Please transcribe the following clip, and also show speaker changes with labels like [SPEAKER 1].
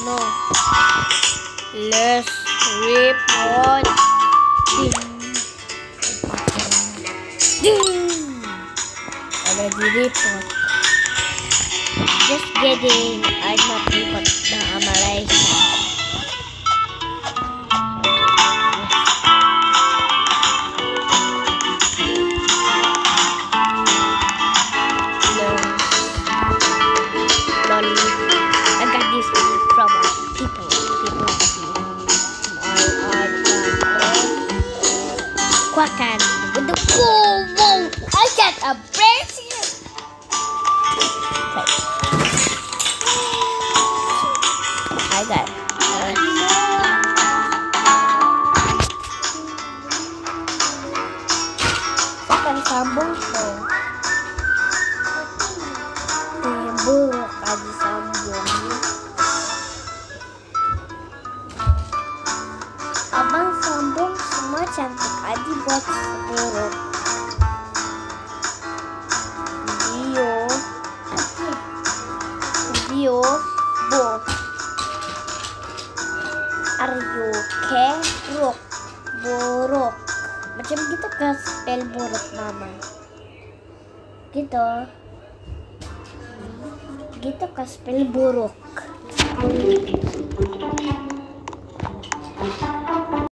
[SPEAKER 1] No. Let's report. Ding. Ada di report. Just kidding. I'm not report na Malaysia. I got this from people. Quacken with the whoa! I got a bracelet. I got. Akan sambung ko. Buruk aja sambung. Abang sambung semua cantik aja buat buruk. Video book. Are you okay? Buruk. Macam gitu kan spell buruk mama. Gitu. Gitu kan spell buruk.